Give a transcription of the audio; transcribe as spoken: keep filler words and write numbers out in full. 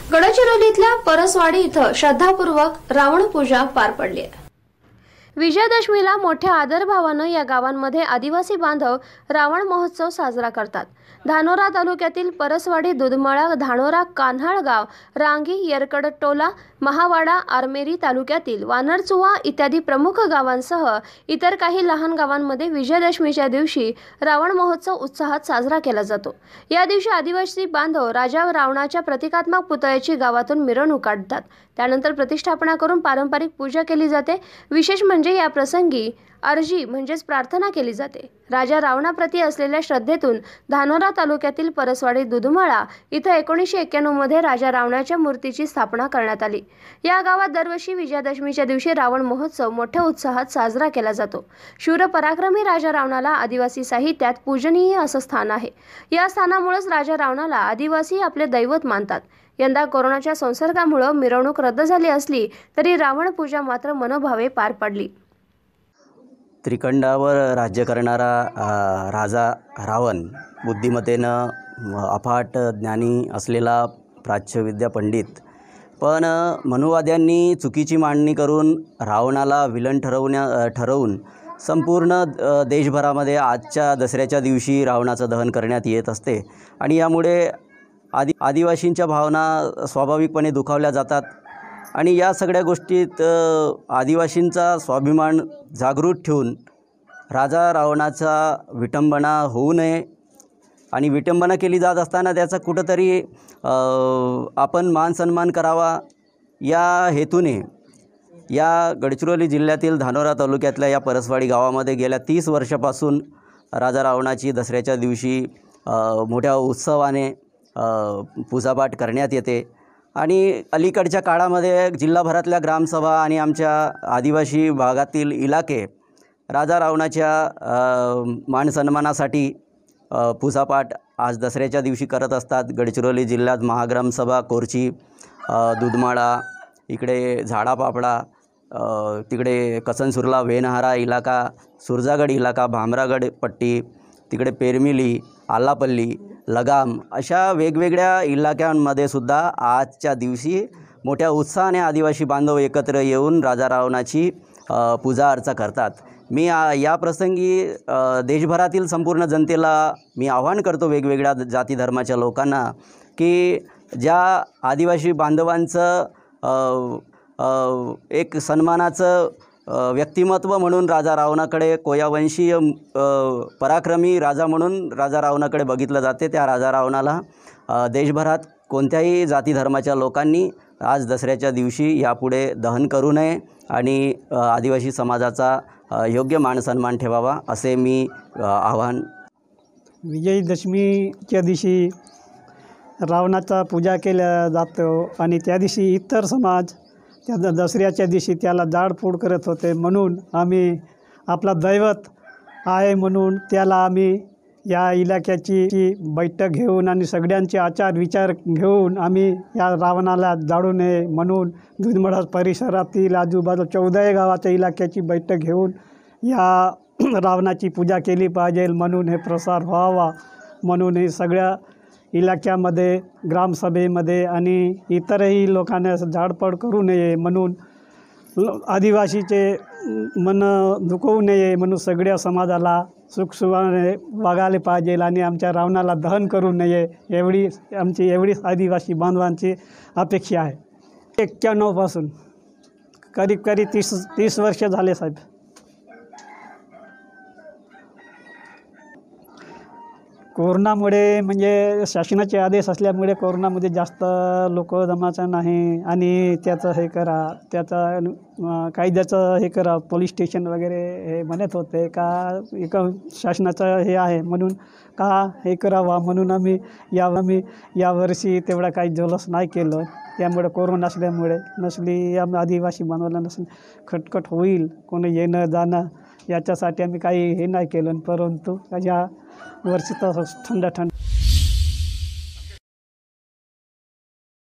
गडचिरोलीतल्या परसवाडी इथं श्रद्धापूर्वक रावण पूजा पार पडली आहे। विजयादशमीला मोठ्या आदरभावानं या गावांमध्ये आदिवासी बांधव रावण महोत्सव साजरा करतात। धानोरा तालुक्यातील परसवाडी, दुधमळा, धानोरा, कान्हाळगाव, रांगी, येरकडटोला, महावाडा, आरमेरी तालुक्यातील वानरचुवा इत्यादी प्रमुख गावांसह इतर काही लहान गावांमध्ये विजयादशमीच्या दिवशी रावण महोत्सव उत्साहात साजरा केला जातो। या दिवशी आदिवासी बांधव राजा रावणाच्या प्रतिकात्मक पुतळ्याची गावातून मिरवणूक काढतात। त्यानंतर प्रतिष्ठापना करून पारंपरिक पूजा केली जाते। विशेष म्हणजे या प्रसंगी अर्जी म्हणजेच प्रार्थना केली जाते। राजा रावणाप्रती असलेल्या श्रद्धेतून धानोरा तालुक्यातील परसवाडी, दुधमळा इथं एकोणीसशे एक्क्याण्णव मध्ये राजा रावणाच्या मूर्तीची स्थापना करण्यात आली। या गावात दरवर्षी विजयादशमीच्या दिवशी रावण महोत्सव मोठ्या उत्साहात साजरा केला जातो। शूर पराक्रमी राजा रावणाला आदिवासी साहित्यात पूजनीय असं स्थान आहे। या स्थानामुळेच राजा रावणाला आदिवासी आपले दैवत मानतात। यंदा कोरोनाच्या संसर्गामुळे मिरवणूक रद्द झाली असली तरी रावण पूजा मात्र मनोभावे पार पडली। त्रिकंडावर राज्य करणारा राजा रावण, बुद्धिमत्तेनं अफाट ज्ञानी असलेला प्राच्यविद्या पंडित, पण मनुवाद्यांनी चुकीची मांडणी करून रावणाला विलन ठरवण्या ठरवून संपूर्ण देशभरामध्ये आजच्या दसऱ्याच्या दिवशी रावणाचं दहन करण्यात येत असते आणि यामुळे आदि आदिवासींच्या भावना स्वाभाविकपणे दुखावल्या जातात आणि या सगळ्या गोष्टीत आदिवासींचा स्वाभिमान जागृत ठेवून राजा रावणाचा विटंबना होऊ नये आणि विटंबना केली जात असताना त्याचा कुठंतरी आपण मान सन्मान करावा या हेतूने या गडचिरोली जिल्ह्यातील धानोरा तालुक्यातल्या या परसवाडी गावामध्ये गेल्या तीस वर्षापासून राजा रावणाची दसऱ्याच्या दिवशी मोठ्या उत्सवाने पूजापाठ करण्यात येते आणि अलीकडच्या काळामध्ये जिल्हाभरातल्या ग्रामसभा आणि आमच्या आदिवासी भागातील इलाके राजा रावणाच्या मान सन्मानासाठी पूजापाठ आज दसऱ्याच्या दिवशी करत असतात। गडचिरोली जिल्ह्यात महाग्रामसभा कोरची, दुधमाळा, इकडे झाडापापडा, तिकडे कसनसुर्ला, वेनहारा इलाका, सुरजागड इलाका, भामरागड पट्टी, तिकडे पेरमिली, आलापल्ली, लगाम अशा वेगवेगळ्या इलाक्यांमध्ये सुद्धा आजच्या दिवशी मोठ्या उत्साहाने आदिवासी बांधव एकत्र येऊन राजा रावणाची पूजा अर्चा करतात। मी या प्रसंगी देशभरातील संपूर्ण जनतेला मी आवाहन करतो, वेगवेगळ्या जाती धर्माच्या लोकांना, की ज्या आदिवासी बांधवांचं एक सन्मानाचं व्यक्तिमत्व म्हणून राजा रावणाकडे, कोयावंशीय पराक्रमी राजा म्हणून राजा रावणाकडे बघितलं जाते, त्या राजा रावणाला देशभरात कोणत्याही जाती धर्माच्या लोकांनी आज दसऱ्याच्या दिवशी यापुढे दहन करू नये आणि आदिवासी समाजाचा योग्य मान सन्मान ठेवावा असे मी आवाहन। विजयादशमीच्या दिवशी रावणाचा पूजा केल्या जातो आणि त्या दिवशी इतर समाज त्या दसऱ्याच्या दिवशी त्याला जाळपोळ करत होते, म्हणून आम्ही आपला दैवत आहे म्हणून त्याला आम्ही या इलाक्याची बैठक घेऊन आणि सगळ्यांचे आचार विचार घेऊन आम्ही या रावणाला जाळू नये म्हणून दुधमळा परिसरातील आजूबाजू चौदा गावाच्या इलाक्याची बैठक घेऊन या रावणाची पूजा केली पाहिजे म्हणून हे प्रसार व्हावा म्हणून हे सगळ्या इलाक्यामध्ये, ग्रामसभेमध्ये आणि इतरही लोकांना झाडपड करू नये म्हणून, आदिवासीचे मन दुखवू नये म्हणून सगळ्या समाजाला सुखसुखाने वागायला पाहिजे आणि आमच्या रावणाला दहन करू नये एवढी आमची एवढी आदिवासी बांधवांची अपेक्षा आहे। एक्क्याण्णवपासून करीब करीब तीस तीस वर्ष झाले साहेब। कोरोनामुळे म्हणजे शासनाचे आदेश असल्यामुळे कोरोनामध्ये जास्त लोक जमायचं नाही आणि त्याचं हे करा, त्याचा कायद्याचं हे करा, पोलीस स्टेशन वगैरे हे म्हणत होते का एक शासनाचं हे आहे म्हणून का हे करावा म्हणून आम्ही या आम्ही यावर्षी तेवढा काही जल्लोष नाही केलं। त्यामुळे कोरोना असल्यामुळे नसली या आदिवासी बांधवाला नसली खटखट होईल, कोणी येणं जाणं याच्यासाठी आम्ही काही हे नाही केलं, परंतु या वर्षी तर थंड थंड